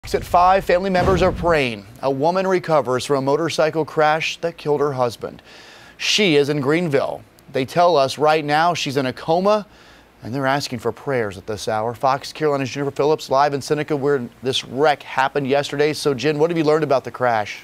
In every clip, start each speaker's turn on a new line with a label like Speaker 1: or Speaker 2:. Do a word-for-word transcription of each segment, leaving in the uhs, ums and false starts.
Speaker 1: At five, family members are praying. A woman recovers from a motorcycle crash that killed her husband. She is in Greenville. They tell us right now she's in a coma, and they're asking for prayers at this hour. Fox Carolina's Jennifer Phillips live in Seneca, where this wreck happened yesterday. So, Jen, what have you learned about the crash?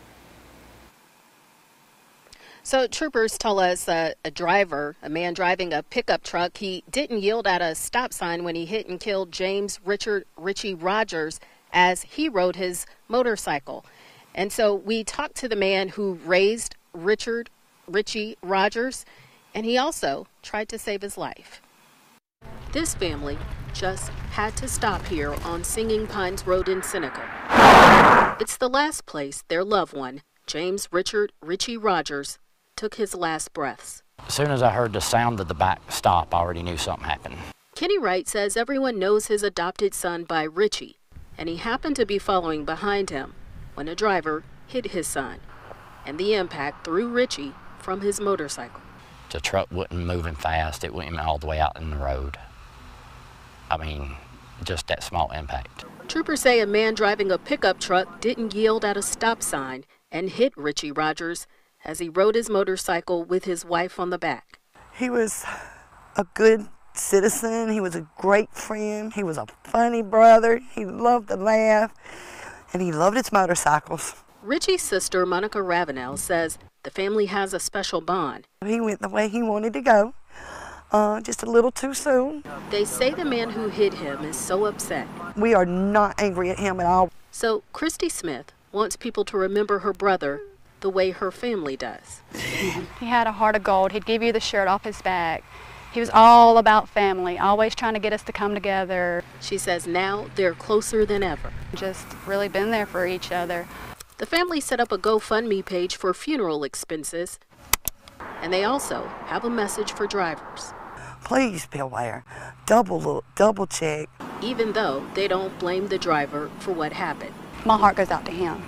Speaker 2: So troopers tell us that a driver, a man driving a pickup truck, he didn't yield at a stop sign when he hit and killed James Richard Richie Rogers as he rode his motorcycle. And so we talked to the man who raised Richard Richie Rogers, and he also tried to save his life. This family just had to stop here on Singing Pines Road in Seneca. It's the last place their loved one, James Richard Richie Rogers, took his last breaths.
Speaker 3: As soon as I heard the sound of the back stop, I already knew something happened.
Speaker 2: Kenny Wright says everyone knows his adopted son by Richie, and he happened to be following behind him when a driver hit his son, and the impact threw Richie from his motorcycle.
Speaker 3: The truck wasn't moving fast. It went all the way out in the road. I mean, just that small impact.
Speaker 2: Troopers say a man driving a pickup truck didn't yield at a stop sign and hit Richie Rogers as he rode his motorcycle with his wife on the back.
Speaker 4: He was a good citizen. He was a great friend. He was a funny brother. He loved to laugh, and he loved his motorcycles.
Speaker 2: Richie's sister, Monica Ravenel, says the family has a special bond.
Speaker 4: He went the way he wanted to go, uh, just a little too soon.
Speaker 2: They say the man who hit him is so upset.
Speaker 4: We are not angry at him at all.
Speaker 2: So Christy Smith wants people to remember her brother the way her family does.
Speaker 5: He had a heart of gold. He'd give you the shirt off his back. He was all about family, always trying to get us to come together.
Speaker 2: She says now they're closer than ever.
Speaker 5: Just really been there for each other.
Speaker 2: The family set up a GoFundMe page for funeral expenses, and they also have a message for drivers.
Speaker 4: Please be aware. Double look, double check.
Speaker 2: Even though they don't blame the driver for what happened.
Speaker 5: My heart goes out to him.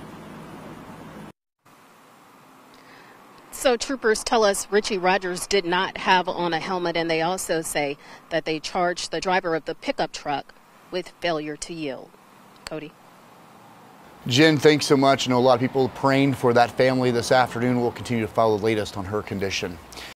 Speaker 2: So troopers tell us Richie Rogers did not have on a helmet, and they also say that they charged the driver of the pickup truck with failure to yield. Cody.
Speaker 1: Jen, thanks so much. I know a lot of people praying for that family this afternoon. We'll continue to follow the latest on her condition.